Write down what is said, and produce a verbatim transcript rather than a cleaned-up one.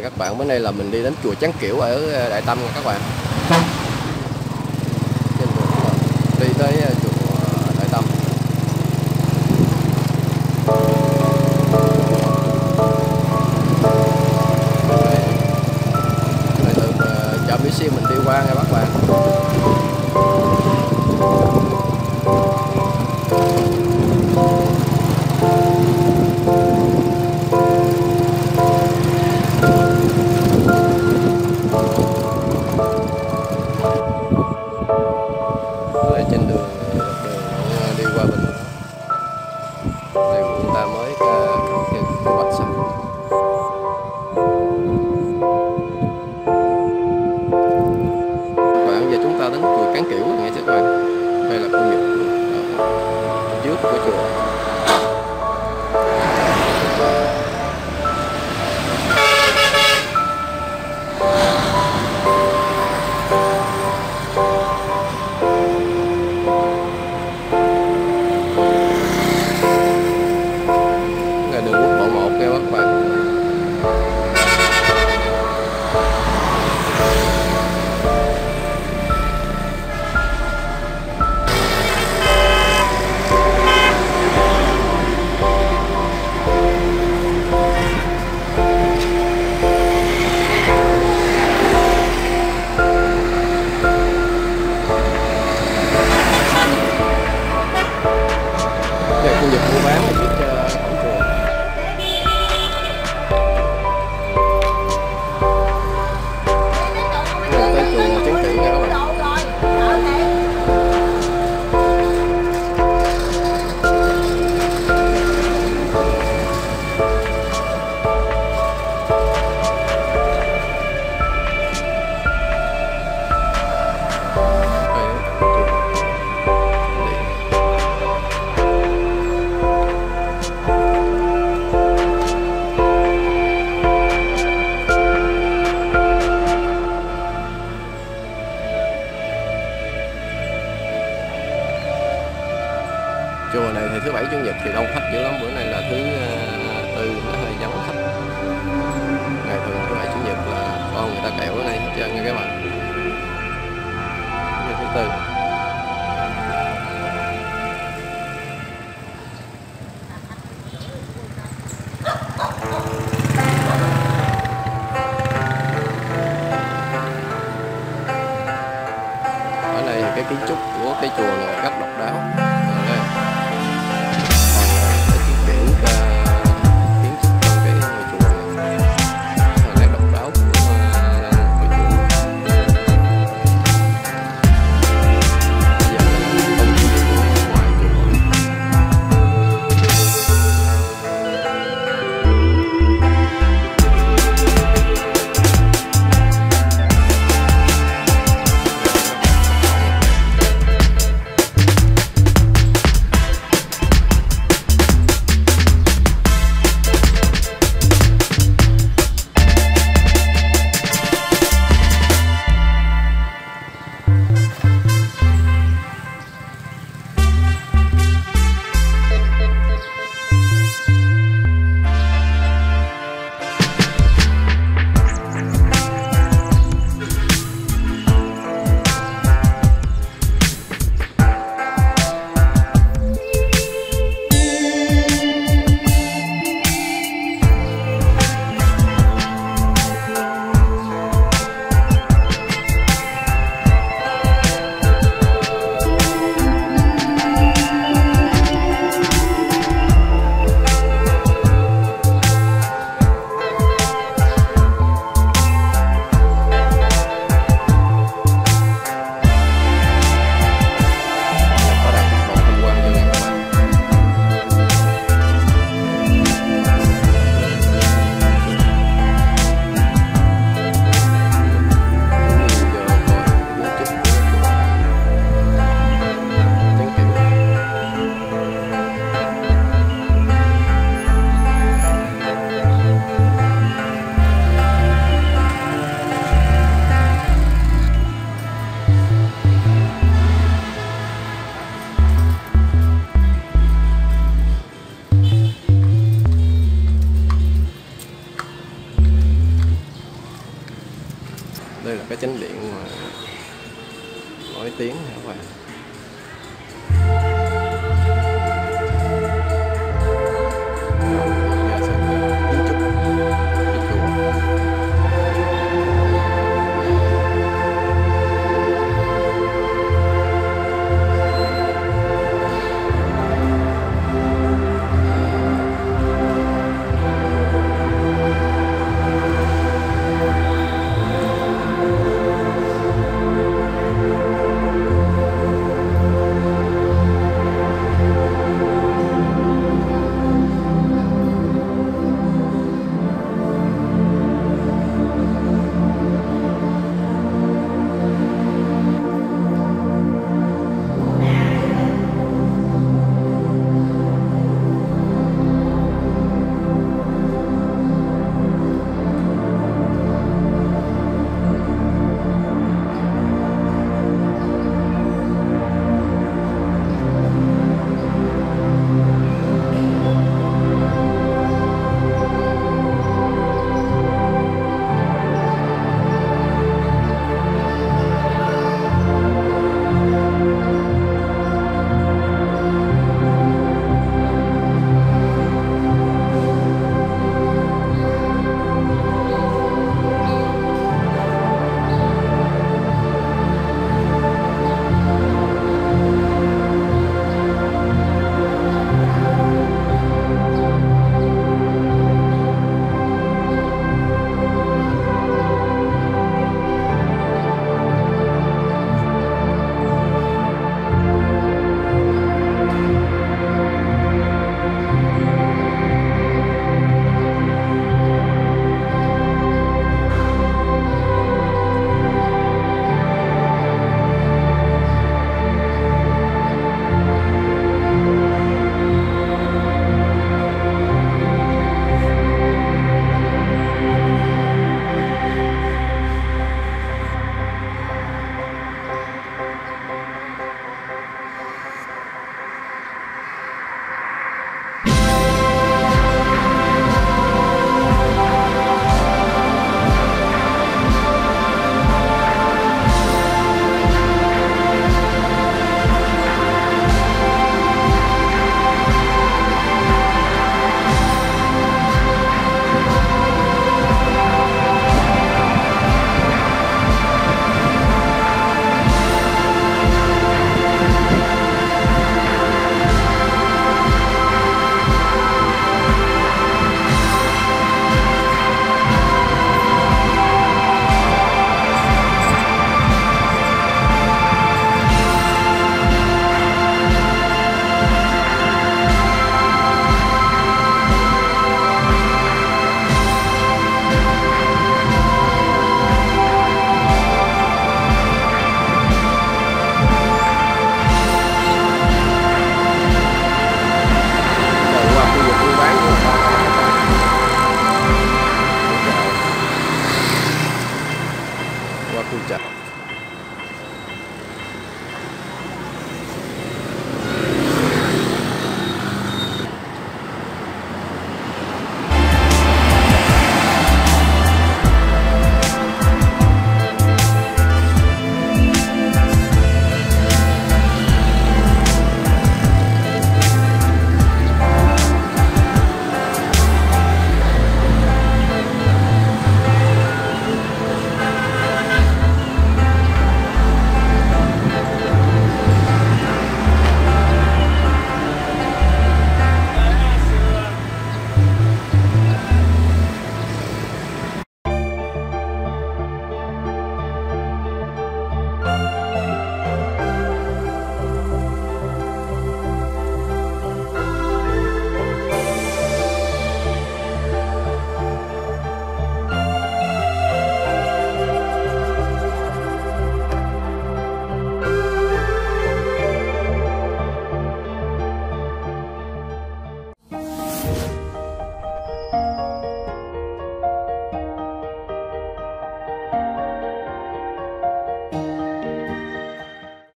các bạn. Bữa nay là mình đi đến chùa Tráng Kiểu ở Đại Tâm nha các bạn. Trên đường đi tới chùa Đại Tâm. Này từ chợ Mỹ Xuyên mình đi qua nha các bạn. Trên đường, đường đi qua bên đây người ta mới cắt vạch xong. Các bạn, giờ chúng ta đến chùa Tráng Kiểu nghe chứ các bạn. Đây là khu vực trước của chùa. Khu vực mua bán ở trước cổng chùa. Rồi tới chùa Tráng Kiểu nha các bạn. Chùa này thì thứ bảy chủ nhật thì đông khách dữ lắm, bữa nay là thứ tư nó hơi vắng khách. Ngày thường thứ bảy chủ nhật là con người ta kẹo ở đây hết trơn nha các bạn. Ngày thứ tư. Ở đây thì cái kiến trúc của cái chùa này rất độc đáo. cái chánh điện mà nổi tiếng hả các bạn.